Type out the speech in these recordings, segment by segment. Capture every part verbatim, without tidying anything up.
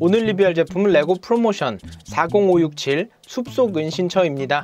오늘 리뷰할 제품은 레고 프로모션 사공오육칠 숲속 은신처입니다.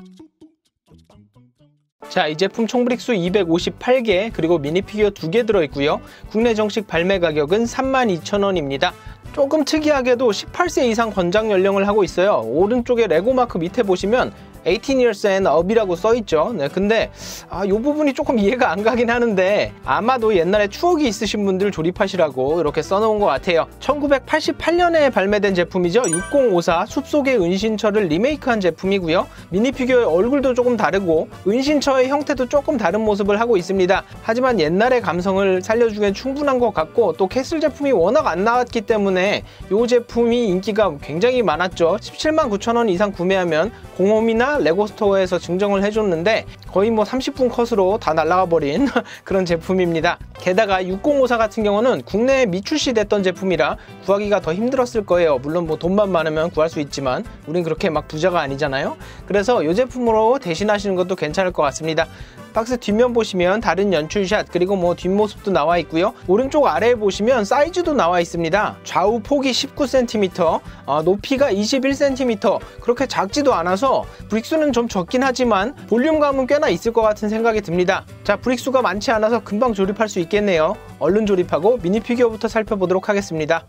자, 이 제품 총 브릭수 이백오십팔 개, 그리고 미니피규어 두 개 들어있고요. 국내 정식 발매 가격은 삼만 이천 원입니다. 조금 특이하게도 십팔 세 이상 권장 연령을 하고 있어요. 오른쪽에 레고 마크 밑에 보시면 eighteen years and up이라고 써있죠. 네, 근데 아, 이 부분이 조금 이해가 안 가긴 하는데 아마도 옛날에 추억이 있으신 분들 조립하시라고 이렇게 써놓은 것 같아요. 천구백팔십팔 년에 발매된 제품이죠. 육공오사 숲속의 은신처를 리메이크한 제품이고요. 미니피규어의 얼굴도 조금 다르고 은신처의 형태도 조금 다른 모습을 하고 있습니다. 하지만 옛날의 감성을 살려주기엔 충분한 것 같고, 또 캐슬 제품이 워낙 안 나왔기 때문에 이 제품이 인기가 굉장히 많았죠. 십칠만 구천 원 이상 구매하면 공홈이나 레고스토어에서 증정을 해줬는데 거의 뭐 삼십 분 컷으로 다 날아가 버린 그런 제품입니다. 게다가 육공오사 같은 경우는 국내에 미출시됐던 제품이라 구하기가 더 힘들었을 거예요. 물론 뭐 돈만 많으면 구할 수 있지만 우린 그렇게 막 부자가 아니잖아요. 그래서 이 제품으로 대신하시는 것도 괜찮을 것 같습니다. 박스 뒷면 보시면 다른 연출샷, 그리고 뭐 뒷모습도 나와 있고요. 오른쪽 아래에 보시면 사이즈도 나와 있습니다. 좌우 폭이 십구 센티미터, 어, 높이가 이십일 센티미터, 그렇게 작지도 않아서 브릭수는 좀 적긴 하지만 볼륨감은 꽤나 있을 것 같은 생각이 듭니다. 자, 브릭수가 많지 않아서 금방 조립할 수 있겠네요. 얼른 조립하고 미니피규어부터 살펴보도록 하겠습니다.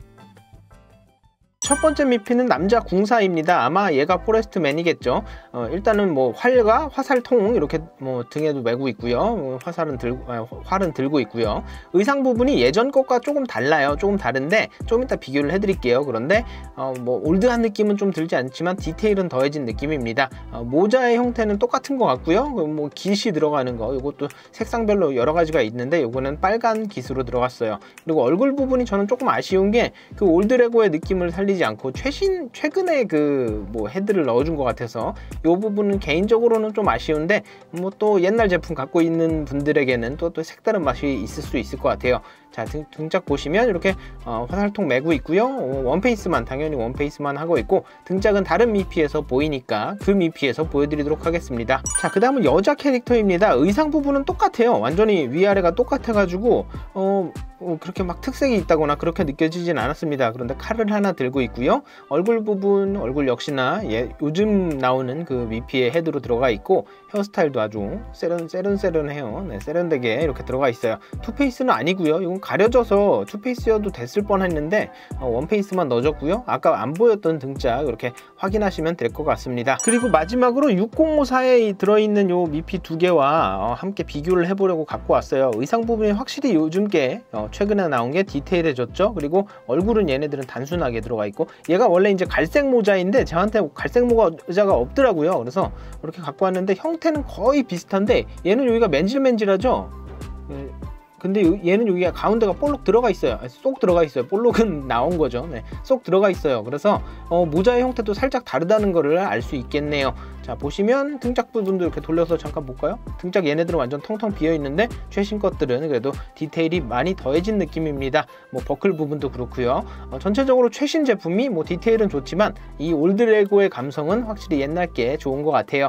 첫 번째 미피는 남자 궁사입니다. 아마 얘가 포레스트맨이겠죠. 어, 일단은 뭐 활과 화살통 이렇게 뭐 등에도 메고 있고요. 어, 화살은 들고, 아, 활은 들고 있고요. 의상 부분이 예전 것과 조금 달라요. 조금 다른데 좀 이따 비교를 해드릴게요. 그런데 어, 뭐 올드한 느낌은 좀 들지 않지만 디테일은 더해진 느낌입니다. 어, 모자의 형태는 똑같은 것 같고요. 뭐 깃이 들어가는 거, 이것도 색상별로 여러 가지가 있는데 요거는 빨간 깃으로 들어갔어요. 그리고 얼굴 부분이 저는 조금 아쉬운 게 그 올드레고의 느낌을 살리지 않고 최신 최근에 그 뭐 헤드를 넣어준 것 같아서 이 부분은 개인적으로는 좀 아쉬운데, 뭐 또 옛날 제품 갖고 있는 분들에게는 또 또 색다른 맛이 있을 수 있을 것 같아요. 자, 등, 등짝 보시면 이렇게 어, 화살통 메고 있고요. 어, 원페이스만, 당연히 원페이스만 하고 있고, 등짝은 다른 미피에서 보이니까 그 미피에서 보여드리도록 하겠습니다. 자, 그 다음은 여자 캐릭터입니다. 의상 부분은 똑같아요. 완전히 위아래가 똑같아가지고 어, 어, 그렇게 막 특색이 있다거나 그렇게 느껴지진 않았습니다. 그런데 칼을 하나 들고 있고요. 얼굴 부분, 얼굴 역시나 예, 요즘 나오는 그 미피의 헤드로 들어가 있고, 헤어스타일도 아주 세련, 세련세련해요. 네, 세련되게 이렇게 들어가 있어요. 투페이스는 아니고요. 이건 가려져서 투페이스여도 됐을 뻔했는데 어, 원페이스만 넣어줬고요. 아까 안 보였던 등짝 이렇게 확인하시면 될 것 같습니다. 그리고 마지막으로 육공오사에 들어있는 요 미피 두 개와 어, 함께 비교를 해보려고 갖고 왔어요. 의상 부분이 확실히 요즘 게 어, 최근에 나온 게 디테일해졌죠. 그리고 얼굴은 얘네들은 단순하게 들어가 있고, 얘가 원래 이제 갈색 모자인데 저한테 갈색 모자가 없더라고요. 그래서 이렇게 갖고 왔는데 형태는 거의 비슷한데 얘는 여기가 맨질맨질하죠. 예. 근데 얘는 여기가 가운데가 볼록 들어가 있어요. 쏙 들어가 있어요. 볼록은 나온 거죠. 네, 쏙 들어가 있어요. 그래서 어, 모자의 형태도 살짝 다르다는 거를 알 수 있겠네요. 자, 보시면 등짝 부분도 이렇게 돌려서 잠깐 볼까요? 등짝 얘네들은 완전 텅텅 비어 있는데 최신 것들은 그래도 디테일이 많이 더해진 느낌입니다. 뭐 버클 부분도 그렇고요. 어, 전체적으로 최신 제품이 뭐 디테일은 좋지만 이 올드레고의 감성은 확실히 옛날 게 좋은 것 같아요.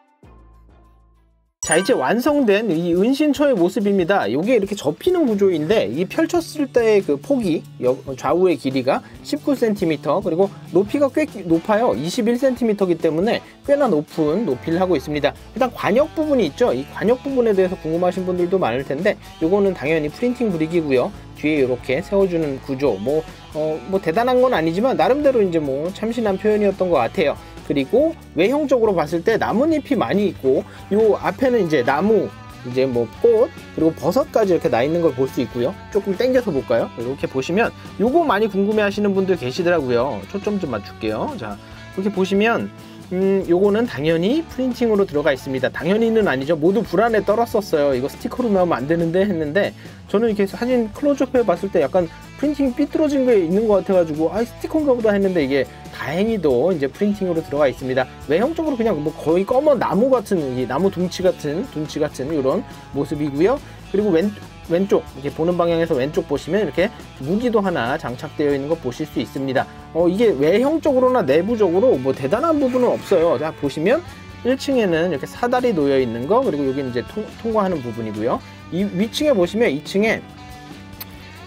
자, 이제 완성된 이 은신처의 모습입니다. 이게 이렇게 접히는 구조인데 이 펼쳤을 때의 그 폭이, 좌우의 길이가 십구 센티미터, 그리고 높이가 꽤 높아요. 이십일 센티미터이기 때문에 꽤나 높은 높이를 하고 있습니다. 일단 관역 부분이 있죠. 이 관역 부분에 대해서 궁금하신 분들도 많을 텐데 요거는 당연히 프린팅 브릭이고요. 뒤에 이렇게 세워주는 구조, 뭐, 어, 뭐 대단한 건 아니지만 나름대로 이제 뭐 참신한 표현이었던 것 같아요. 그리고 외형적으로 봤을 때 나뭇잎이 많이 있고, 요 앞에는 이제 나무, 이제 뭐 꽃, 그리고 버섯까지 이렇게 나 있는 걸 볼 수 있고요. 조금 당겨서 볼까요? 이렇게 보시면 요거 많이 궁금해 하시는 분들 계시더라고요. 초점 좀 맞출게요. 자, 이렇게 보시면 음, 요거는 당연히 프린팅으로 들어가 있습니다. 당연히는 아니죠. 모두 불안에 떨었었어요. 이거 스티커로 나오면 안 되는데 했는데, 저는 이렇게 사진 클로즈업 해봤을 때 약간 프린팅이 삐뚤어진 게 있는 것 같아가지고 아, 스티커인가 보다 했는데 이게 다행히도 이제 프린팅으로 들어가 있습니다. 외형적으로 그냥 뭐 거의 검은 나무 같은, 이 나무 둥치 같은 둥치 같은 이런 모습이고요. 그리고 왼 왼쪽, 이렇게 보는 방향에서 왼쪽 보시면 이렇게 무기도 하나 장착되어 있는 거 보실 수 있습니다. 어, 이게 외형적으로나 내부적으로 뭐 대단한 부분은 없어요. 자, 보시면 일 층에는 이렇게 사다리 놓여 있는 거, 그리고 여기 이제 통, 통과하는 부분이고요. 이 위층에 보시면 이 층에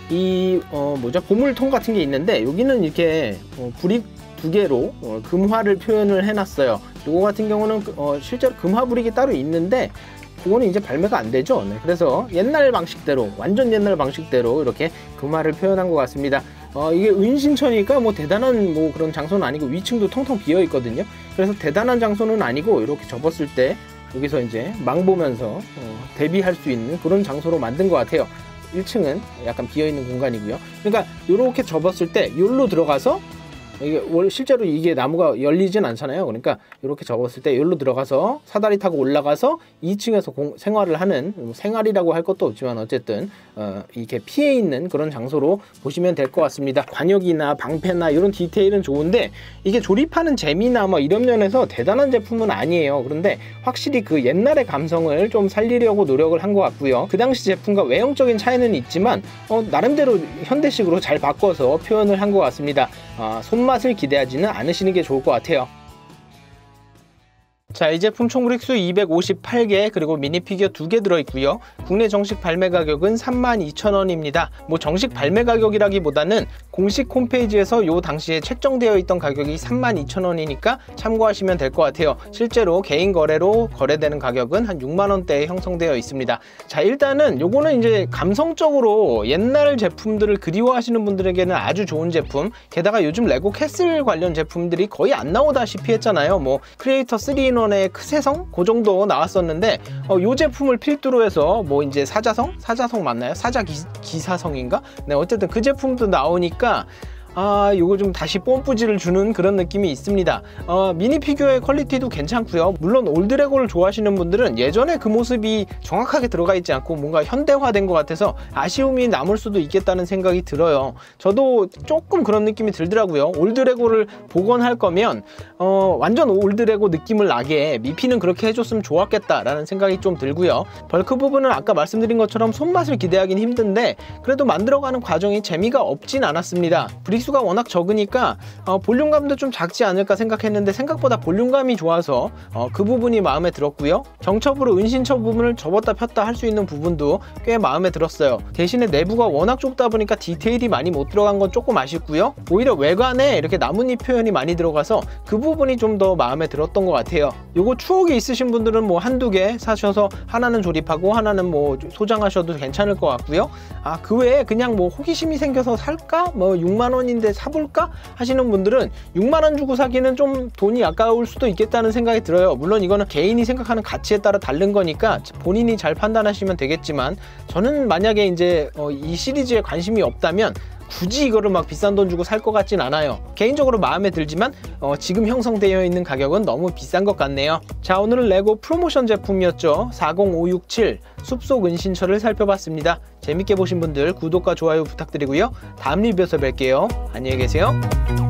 이 어, 뭐죠? 보물통 같은 게 있는데 여기는 이렇게 어, 브릭 두 개로 어, 금화를 표현을 해놨어요. 요거 같은 경우는 어, 실제로 금화 브릭이 따로 있는데 그거는 이제 발매가 안 되죠. 네, 그래서 옛날 방식대로, 완전 옛날 방식대로 이렇게 금화를 표현한 것 같습니다. 어, 이게 은신처니까 뭐 대단한 뭐 그런 장소는 아니고 위층도 텅텅 비어 있거든요. 그래서 대단한 장소는 아니고 이렇게 접었을 때 여기서 이제 망 보면서 어, 대비할 수 있는 그런 장소로 만든 것 같아요. 일 층은 약간 비어 있는 공간이고요. 그러니까 이렇게 접었을 때 여기로 들어가서 이게 실제로 이게 나무가 열리진 않잖아요. 그러니까 이렇게 접었을 때 여기로 들어가서 사다리 타고 올라가서 이 층에서 공, 생활을 하는, 생활이라고 할 것도 없지만 어쨌든 어, 이렇게 피해 있는 그런 장소로 보시면 될 것 같습니다. 관역이나 방패나 이런 디테일은 좋은데 이게 조립하는 재미나 뭐 이런 면에서 대단한 제품은 아니에요. 그런데 확실히 그 옛날의 감성을 좀 살리려고 노력을 한 것 같고요. 그 당시 제품과 외형적인 차이는 있지만 어, 나름대로 현대식으로 잘 바꿔서 표현을 한 것 같습니다. 아, 손맛을 기대하지는 않으시는 게 좋을 것 같아요. 자, 이 제품 총 브릭수 이백오십팔 개 그리고 미니피규어 두 개 들어있고요. 국내 정식 발매 가격은 삼만 이천 원입니다. 뭐 정식 발매 가격이라기보다는 공식 홈페이지에서 요 당시에 책정되어 있던 가격이 삼만 이천 원이니까 참고하시면 될 것 같아요. 실제로 개인 거래로 거래되는 가격은 한 육만 원대에 형성되어 있습니다. 자, 일단은 요거는 이제 감성적으로 옛날 제품들을 그리워하시는 분들에게는 아주 좋은 제품, 게다가 요즘 레고 캐슬 관련 제품들이 거의 안 나오다시피 했잖아요. 뭐 크리에이터 쓰리 인 원의 크세성? 그 정도 나왔었는데 어, 요 제품을 필두로 해서 뭐 이제 사자성? 사자성 맞나요? 사자 기, 기사성인가? 네, 어쨌든 그 제품도 나오니까 아, 요거 좀 다시 뽐뿌지를 주는 그런 느낌이 있습니다. 어, 미니 피규어의 퀄리티도 괜찮고요. 물론 올드레고를 좋아하시는 분들은 예전에 그 모습이 정확하게 들어가 있지 않고 뭔가 현대화된 것 같아서 아쉬움이 남을 수도 있겠다는 생각이 들어요. 저도 조금 그런 느낌이 들더라고요. 올드레고를 복원할 거면 어, 완전 올드레고 느낌을 나게 미피는 그렇게 해줬으면 좋았겠다라는 생각이 좀 들고요. 벌크 부분은 아까 말씀드린 것처럼 손맛을 기대하기는 힘든데 그래도 만들어가는 과정이 재미가 없진 않았습니다. 브릭 수가 워낙 적으니까 어, 볼륨감도 좀 작지 않을까 생각했는데 생각보다 볼륨감이 좋아서 어, 그 부분이 마음에 들었고요. 경첩으로 은신처 부분을 접었다 폈다 할 수 있는 부분도 꽤 마음에 들었어요. 대신에 내부가 워낙 좁다 보니까 디테일이 많이 못 들어간 건 조금 아쉽고요. 오히려 외관에 이렇게 나뭇잎 표현이 많이 들어가서 그 부분이 좀 더 마음에 들었던 것 같아요. 요거 추억이 있으신 분들은 뭐 한두 개 사셔서 하나는 조립하고 하나는 뭐 소장하셔도 괜찮을 것 같고요. 아, 그 외에 그냥 뭐 호기심이 생겨서 살까? 뭐 육만 원인데 사볼까? 하시는 분들은 육만 원 주고 사기는 좀 돈이 아까울 수도 있겠다는 생각이 들어요. 물론 이거는 개인이 생각하는 가치에 따라 다른 거니까 본인이 잘 판단하시면 되겠지만 저는 만약에 이제 어, 이 시리즈에 관심이 없다면 굳이 이거를 막 비싼 돈 주고 살 것 같진 않아요. 개인적으로 마음에 들지만 어, 지금 형성되어 있는 가격은 너무 비싼 것 같네요. 자, 오늘은 레고 프로모션 제품이었죠. 사공오육칠 숲속 은신처를 살펴봤습니다. 재밌게 보신 분들 구독과 좋아요 부탁드리고요. 다음 리뷰에서 뵐게요. 안녕히 계세요.